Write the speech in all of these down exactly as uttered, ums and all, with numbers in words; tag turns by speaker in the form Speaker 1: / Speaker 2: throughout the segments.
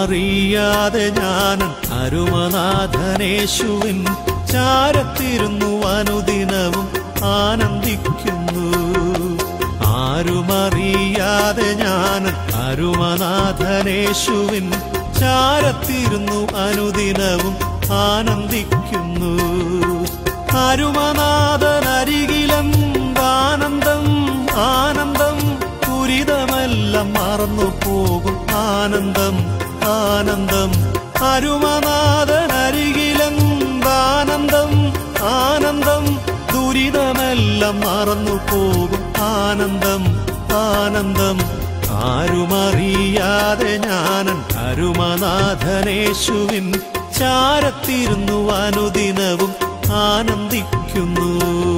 Speaker 1: ആരുമറിയാതെ ഞാൻ അരുമനാഥനേശുവിൻ ചാരത്തിരുന്നു അനുദിനവും ആനന്ദിക്കുന്നു. ആരുമറിയാതെ ഞാൻ അരുമനാഥനേശുവിൻ ചാരത്തിരുന്നു അനുദിനവും ആനന്ദിക്കുന്നു. അരുമനാഥനരികിലെന്താനന്ദം ആനന്ദം, ദുരിതമെല്ലാം മറന്നു പോകും ആനന്ദം ആനന്ദം. അരുമനാഥനരികിലെന്താനന്ദം ആനന്ദം, ദുരിതമെല്ലാം മറന്നു പോകും ആനന്ദം ആനന്ദം. ആരുമറിയാതെ ഞാൻ അരുമനാഥനേശുവിൻ ചാരത്തിരുന്നു അനുദിനവും ആനന്ദിക്കുന്നു.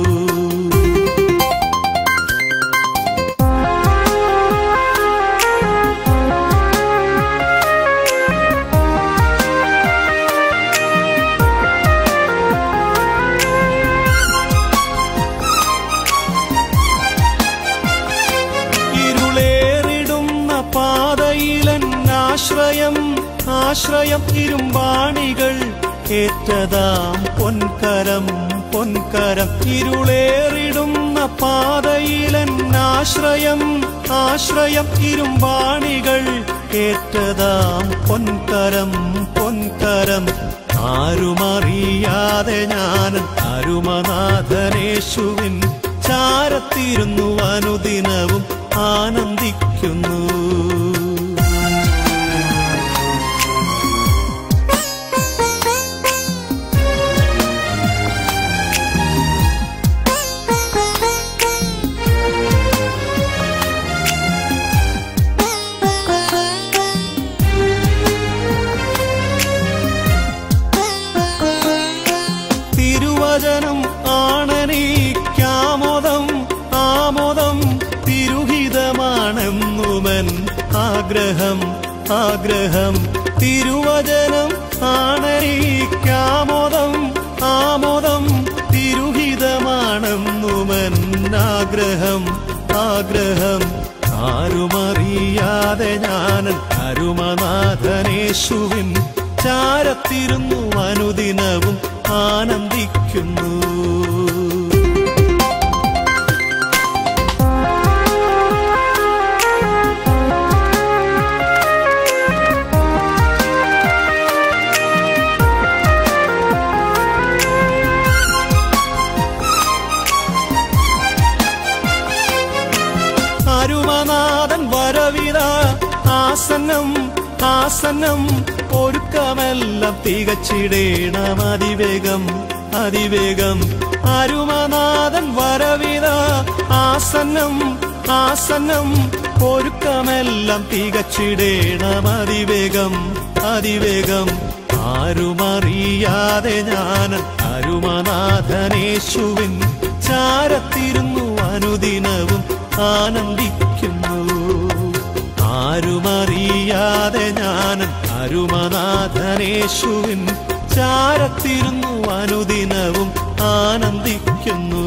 Speaker 1: പാതയിലെന്നാശ്രയം ആശ്രയം ഇരുമ്പാണികൾ ഏറ്റതാം പൊൻകരം പൊൻകരം. ഇരുളേറിടുന്ന പാതയിലെന്നാശ്രയം ആശ്രയം ഇരുമ്പാണികൾ ഏറ്റതാം പൊൻകരം പൊൻകരം. ആരുമറിയാതെ ഞാൻ അരുമനാഥനേശുവിൻ ചാരത്തിരുന്നു അനുദിനവും ആനന്ദിക്കുന്നു. തിരുവചനം ആണെനിക്കാമോദം ആമോദം, തിരുഹിതമാണെന്നുമൻ ആഗ്രഹം ആഗ്രഹം. തിരുവചനം ആണെനിക്കാമോദം ആമോദം, തിരുഹിതമാണെന്നുമൻ ആഗ്രഹം ആഗ്രഹം. ആരുമറിയാതെ ഞാൻ അരുമനാഥനേശുവിൻ ചാരത്തിരുന്നു അനുദിനവും ആനന്ദിക്കുന്നു. അരുമനാഥൻ വരവിത ആസന്നം ആസന്നം, ഒരുക്കമെല്ലാം തികച്ചിടേണം അതിവേഗം അതിവേഗം. അരുമനാഥൻ വരവിത ആസന്നം ആസന്നം, ഒരുക്കമെല്ലാം തികച്ചിടേണം അതിവേഗം അതിവേഗം. ആരുമറിയാതെ ഞാൻ അരുമനാഥനേശുവിൻ ചാരത്തിരുന്നു അനുദിനവും ആനന്ദിക്കുന്നു. ആരുമറിയാതെ ഞാൻ അരുമനാഥനേശുവിൻ ചാരത്തിരുന്നു അനുദിനവും ആനന്ദിക്കുന്നു.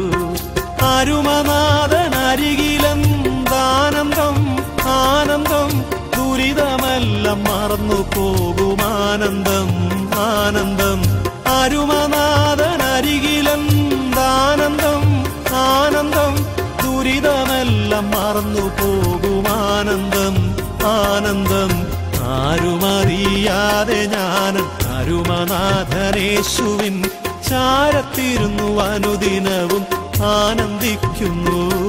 Speaker 1: അരുമനാഥനരികിലെന്താനന്ദം ആനന്ദം, ദുരിതമെല്ലാം മറന്നു പോകും ആനന്ദം ആനന്ദം. അരുമനാഥനരികിലെന്താനന്ദം ആനന്ദം, ദുരിതമെല്ലാം മറന്നു പോകും ആനന്ദം ആനന്ദം. ആരുമറിയാതെ ഞാൻ അരുമനാഥനേശുവിൻ ചാരത്തിരുന്നു അനുദിനവും ആനന്ദിക്കുന്നു.